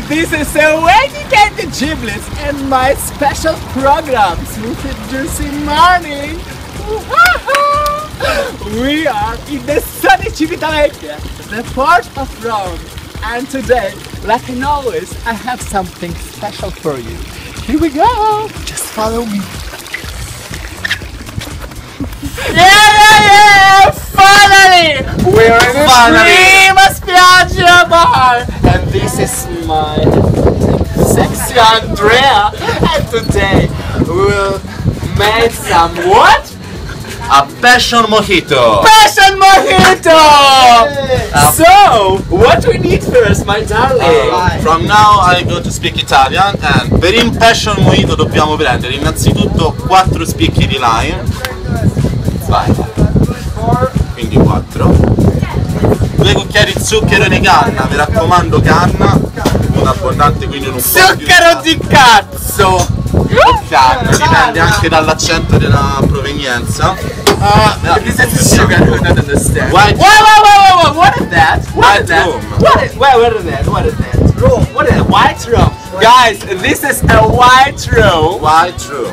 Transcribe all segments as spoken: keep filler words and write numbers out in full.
This is a dedicated Giblets and my special programs with Juicy Morning. We are in the sunny Civitavecchia, the port of Rome, and today, like always, I have something special for you. Here we go! Just follow me. Yeah, yeah, yeah! Finally! We're in the Prima Spiaggia bar! And this is my sexy Andrea. And today, we'll make some what? A passion mojito! Passion mojito! Uh, so, what we need first, my darling? Uh, from now I go to speak Italian, and per il passion mojito dobbiamo prendere innanzitutto quattro spicchi di lime. Vai. Quindi quattro. Due cucchiai di zucchero di canna, mi raccomando canna, non abbondante, quindi non zucchero di cazzo! Canna, dipende anche dall'accento della provenienza. Uh, this is sugar, I don't understand. White whoa, whoa, whoa, whoa, what is that? What White is that? rum. What is, wait, what is that? What is that? Rum. What is that? White rum. Guys, this is a white rum. White rum.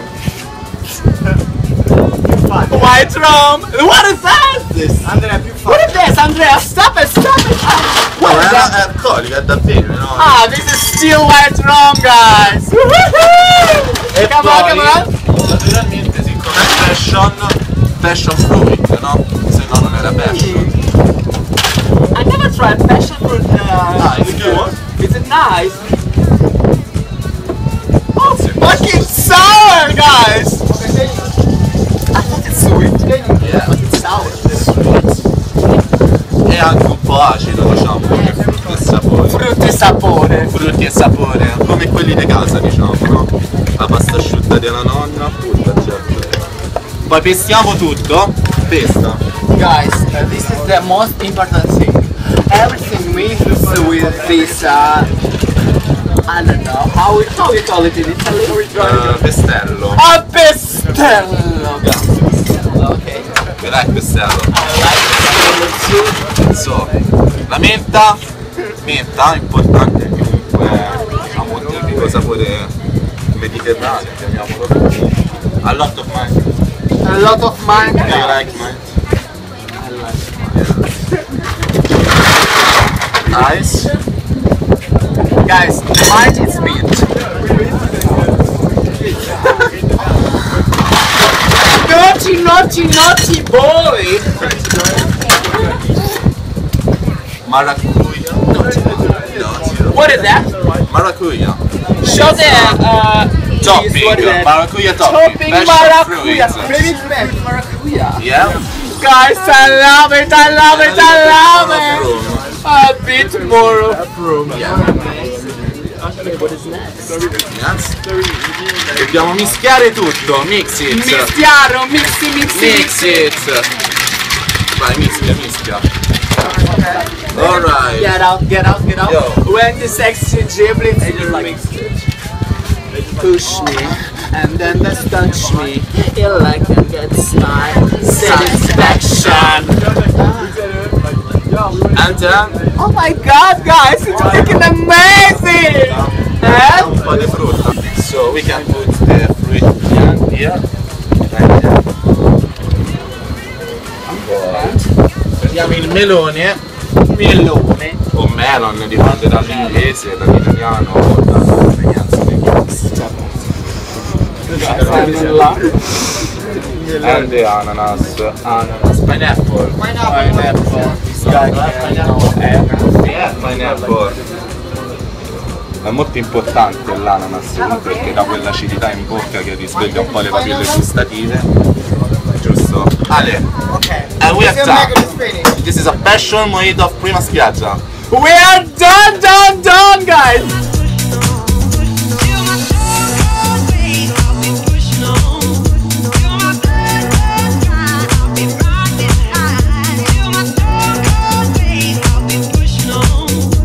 White rum. What is that? This. Andrea, più what is this? Andrea, stop it, stop it. Ah, what No, is è, that? è alcolica, è da bere, no? Ah, this is still white rum, guys. E come poi, on, come on. naturalmente, siccome è passion, passion fruit, no? Se no non era passion. I never tried passion fruit. Uh, Nice, good. Is it nice? Oh, it's fucking sour, guys! I thought it's sweet. Yeah. But it's sour. È anche un po' acido, diciamo, come frutti e sapore. Frutti e sapore. Frutti e sapore, come quelli di casa, diciamo, no? La pasta asciutta della nonna, appunto, certo. Poi pestiamo tutto. Pesta. Guys, uh, this is the most important thing. Everything mixed with this, uh, I don't know, how we, how we call it in Italy? Uh, pestello. A pestello! Okay. You like pestello? I like pestello too. So, la menta, menta, importante comunque, diciamo, tipico sapore mediterraneo, chiamiamolo così. A lot of mine. A lot of mine. Do you like mine? I like Nice. Guys, mine is mint. Naughty, naughty, naughty boy! Maracuja. What is that? Maracuja. Show the uh, Topping. cheese, what is that? Maracuja topping. Topping Passion maracuja. fruit. Maybe it's back, maracuja. Yeah. Guys, I love it, I love it, I love it! Room. A bit more of room. Yeah. What is next? Yes. Dobbiamo mischiare tutto. Mix it. Mischiaro, mixi, mixi, Mix it. Vai, mischia, mischia. Alright. Get out, get out, get out. Yo. When the sexy giblets mix it. Push me, and then just touch me. You like and get my satisfaction. And then Oh my god, guys, it's freaking amazing! And un po' di frutta. So we can put the fruit down here. Right there. Prendiamo il melone. melone. O melon, dipende dall'inglese, dall'italiano o dalla provenienza dell'inglese. And the ananas. Ananas. Pineapple. Pineapple. Yeah, pineapple. È molto importante l'ananas perché dà quell'acidità in bocca che risveglia un po' le papille gustative. Giusto? Ale. Okay. And we are done. This is a passion mojito of Prima Spiaggia. We are done, done, done, guys!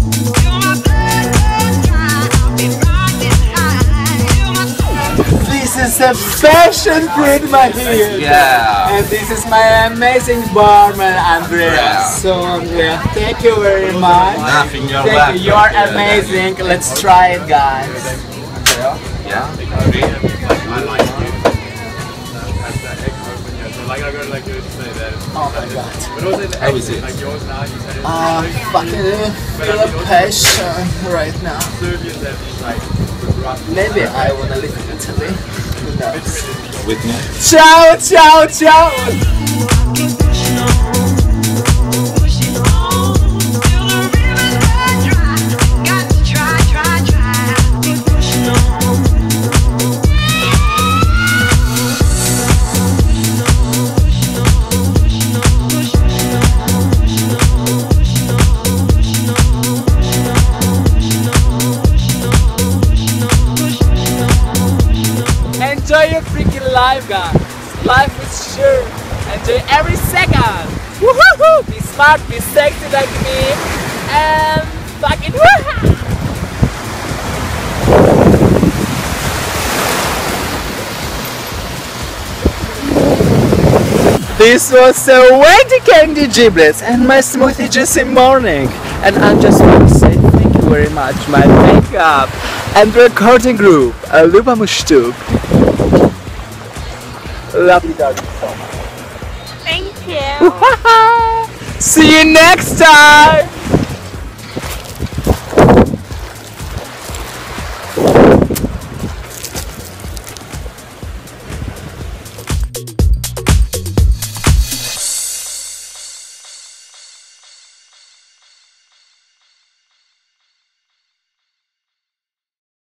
This is a fashion print my here. Yeah. And this is my amazing barman Andrea. Yeah. So Andrea, thank you very much. Nothing, you're Thank welcome. you. You are amazing. Let's try it, guys. Yeah. Oh my god. How is it? Ah, fucking feel a passion right now. Maybe I wanna live in Italy. Who knows? With me? Ciao, ciao, ciao. Enjoy your freaking life, guys. Life is sure. Enjoy every second. Woohoo! Be smart, be sexy like me, and fucking woohoo! This was a Wendy Candy Giblets and my smoothie juicy morning. And I just want to say thank you very much, my makeup and recording group, Luba Mushtub. Love you, darling, so much. Thank you. See you next time.